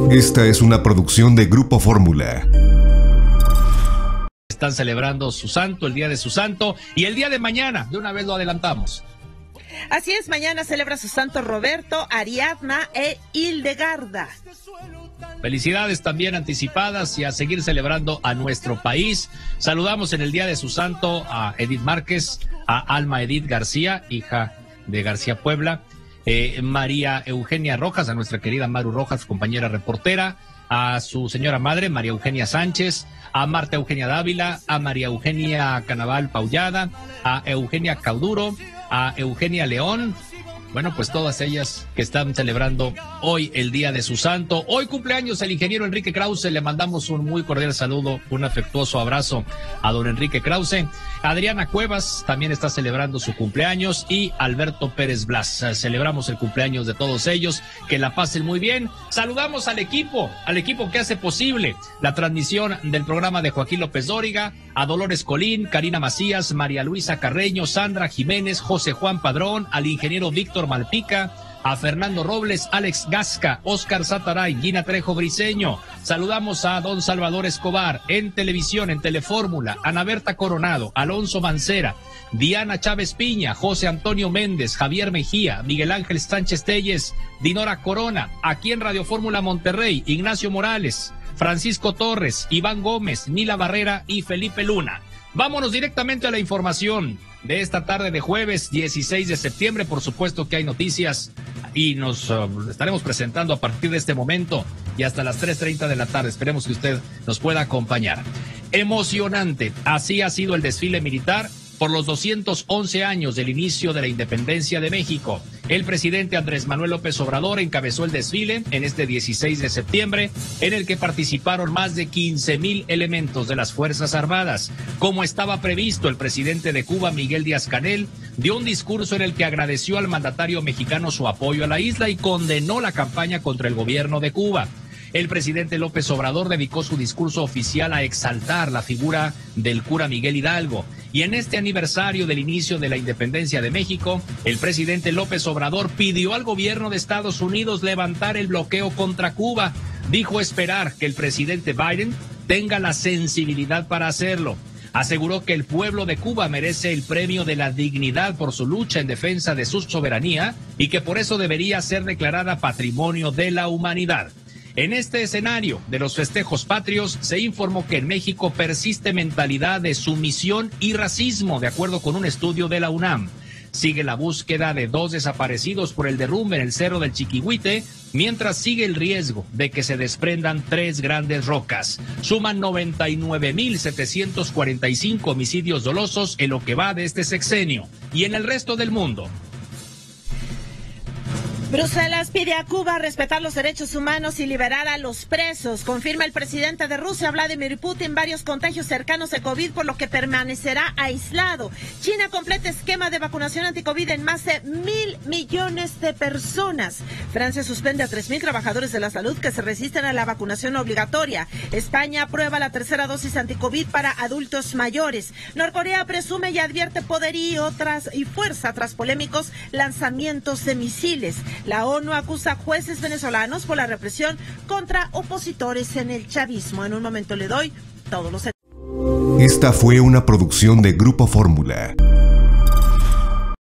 Esta es una producción de Grupo Fórmula. Están celebrando su santo, el día de su santo, y el día de mañana, de una vez lo adelantamos. Así es, mañana celebra su santo Roberto, Ariadna e Hildegarda. Felicidades también anticipadas y a seguir celebrando a nuestro país. Saludamos en el día de su santo a Edith Márquez, a Alma Edith García, hija de García Puebla, María Eugenia Rojas, a nuestra querida Maru Rojas, compañera reportera, a su señora madre, María Eugenia Sánchez, a Marta Eugenia Dávila, a María Eugenia Canaval Paullada, a Eugenia Cauduro, a Eugenia León. Bueno, pues todas ellas que están celebrando hoy el día de su santo. Hoy cumpleaños el ingeniero Enrique Krause. Le mandamos un muy cordial saludo, un afectuoso abrazo a don Enrique Krause. Adriana Cuevas también está celebrando su cumpleaños y Alberto Pérez Blas. Celebramos el cumpleaños de todos ellos. Que la pasen muy bien. Saludamos al equipo que hace posible la transmisión del programa de Joaquín López Dóriga, a Dolores Colín, Karina Macías, María Luisa Carreño, Sandra Jiménez, José Juan Padrón, al ingeniero Víctor Malpica, a Fernando Robles, Alex Gasca, Oscar Sataray, Gina Trejo Briceño. Saludamos a don Salvador Escobar en televisión, en Telefórmula, Ana Berta Coronado, Alonso Mancera, Diana Chávez Piña, José Antonio Méndez, Javier Mejía, Miguel Ángel Sánchez Telles, Dinora Corona, aquí en Radio Fórmula Monterrey, Ignacio Morales, Francisco Torres, Iván Gómez, Nila Barrera y Felipe Luna. Vámonos directamente a la información de esta tarde de jueves 16 de septiembre. Por supuesto que hay noticias y nos estaremos presentando a partir de este momento y hasta las 3:30 de la tarde. Esperemos que usted nos pueda acompañar. Emocionante, así ha sido el desfile militar por los 211 años del inicio de la independencia de México. El presidente Andrés Manuel López Obrador encabezó el desfile en este 16 de septiembre, en el que participaron más de 15,000 elementos de las Fuerzas Armadas. Como estaba previsto, el presidente de Cuba, Miguel Díaz-Canel, dio un discurso en el que agradeció al mandatario mexicano su apoyo a la isla y condenó la campaña contra el gobierno de Cuba. El presidente López Obrador dedicó su discurso oficial a exaltar la figura del cura Miguel Hidalgo. Y en este aniversario del inicio de la independencia de México, el presidente López Obrador pidió al gobierno de Estados Unidos levantar el bloqueo contra Cuba. Dijo esperar que el presidente Biden tenga la sensibilidad para hacerlo. Aseguró que el pueblo de Cuba merece el premio de la dignidad por su lucha en defensa de su soberanía y que por eso debería ser declarada Patrimonio de la Humanidad. En este escenario de los festejos patrios, se informó que en México persiste mentalidad de sumisión y racismo, de acuerdo con un estudio de la UNAM. Sigue la búsqueda de 2 desaparecidos por el derrumbe en el Cerro del Chiquihuite, mientras sigue el riesgo de que se desprendan 3 grandes rocas. Suman 99,745 homicidios dolosos en lo que va de este sexenio. Y en el resto del mundo, Bruselas pide a Cuba respetar los derechos humanos y liberar a los presos. Confirma el presidente de Rusia, Vladimir Putin, varios contagios cercanos de COVID, por lo que permanecerá aislado. China completa esquema de vacunación anticovid en más de 1,000 millones de personas. Francia suspende a 3,000 trabajadores de la salud que se resisten a la vacunación obligatoria. España aprueba la tercera dosis anticovid para adultos mayores. Norcorea presume y advierte poderío y fuerza tras polémicos lanzamientos de misiles. La ONU acusa a jueces venezolanos por la represión contra opositores en el chavismo. En un momento le doy todos los... Esta fue una producción de Grupo Fórmula.